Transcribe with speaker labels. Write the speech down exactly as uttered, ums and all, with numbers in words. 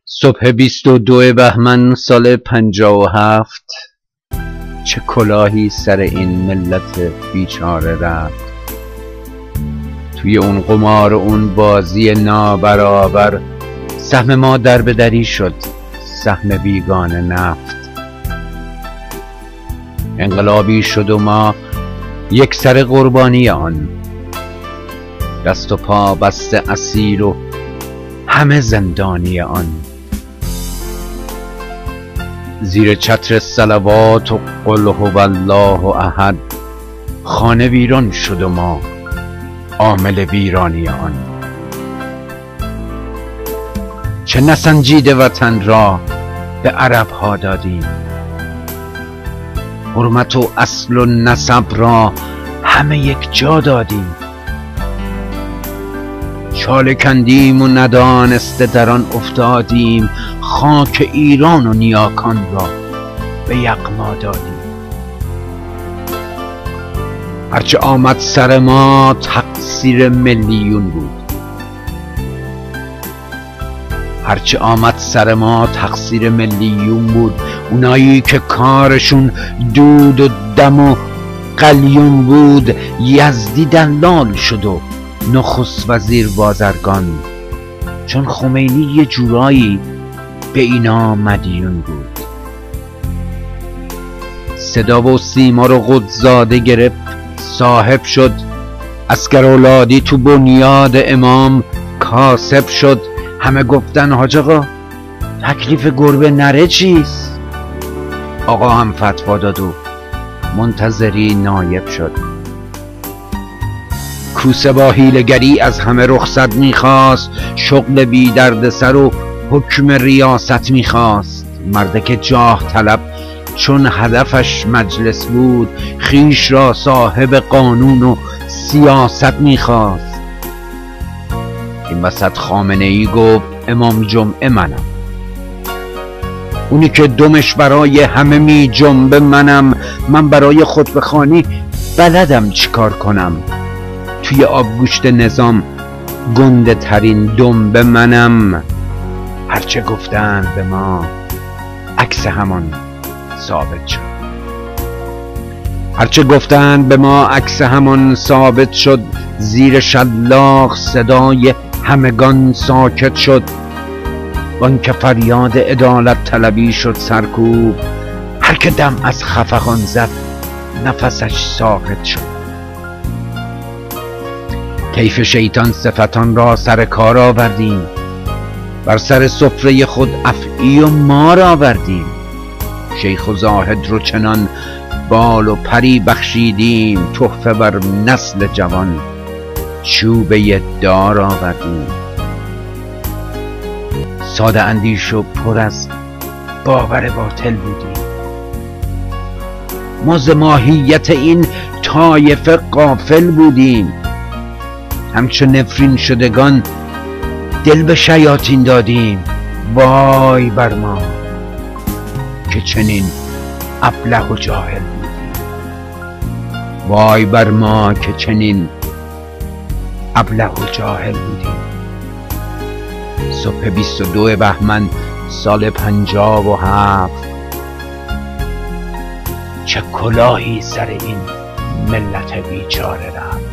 Speaker 1: صبح بیست و دو بهمن سال پنجاه و هفت چه کلاهی سر این ملت بیچاره رفت. توی اون قمار اون بازی نابرابر سهم ما در به دری شد، سهم بیگانه نفت. انقلابی شد و ما یک سر قربانی آن، دست و پا بسته اسیر و همه زندانی آن. زیر چتر صلوات و قل هو الله احد خانه ویران شد و ما عامل ویرانی آن. چه نسنجیده وطن را به عرب ها دادیم، حرمت و اصل و نسب را همه یک جا دادیم. چاله کندیم و ندانسته در آن افتادیم، خاک ایران و نیاکان را به یغما دادیم. هرچه آمد سر ما تقصیر ملیون بود، هرچه آمد سر ما تقصیر ملیون بود. اونایی که کارشون دود و دم و قلیون بود، یزدی دلال شد و نخست وزیر بازرگان، چون خمینی یه جورایی به اینا مدیون بود. صدا و سیما رو قدزاده گرفت، صاحب شد. عسکر اولادی تو بنیاد امام کاسب شد. همه گفتن حاج آقا تکلیف گربه نره چیست؟ آقا هم فتوا داد و منتظری نایب شد. کوسه با حیله‌گری از همه رخصت میخواست، شغل بی درد سر و حکم ریاست میخواست. مرده که جاه طلب چون هدفش مجلس بود، خیش را صاحب قانون و سیاست میخواست. این وسط خامنه ای گفت امام جمعه منم، اونی که دمش برای همه می جنبه منم. من برای خطبه‌خوانی بلدم چیکار کنم، توی آبگوشت نظام گنده ترین دنبه منم. هرچه گفتند به ما عکس همان ثابت شد، هرچه گفتند به ما عکس همان ثابت شد. زیر شلاق صدای همگان ساکت شد، وان که فریاد عدالت طلبی شد سرکوب. هر که دم از خفقان زد نفسش ساقط شد. کیف شیطان صفتان را سر کار آوردیم، بر سر سفره خود افعی و مار آوردیم. شیخ و زاهد رو چنان بال و پری بخشیدیم، تحفه بر نسل جوان چوبه دار آوردیم. ساده اندیش و پر از باور باطل بودیم، ما ز ماهیت این طایفه غافل بودیم. همچو نفرین شدگان دل به شیاطین دادیم. وای بر ما که چنین ابله و جاهل بودیم، وای بر ما که چنین ابله و جاهل بودیم. صبح بیست و دو بهمن سال پنجاه و هفت چه کلاهی سر این ملت بیچاره رفت.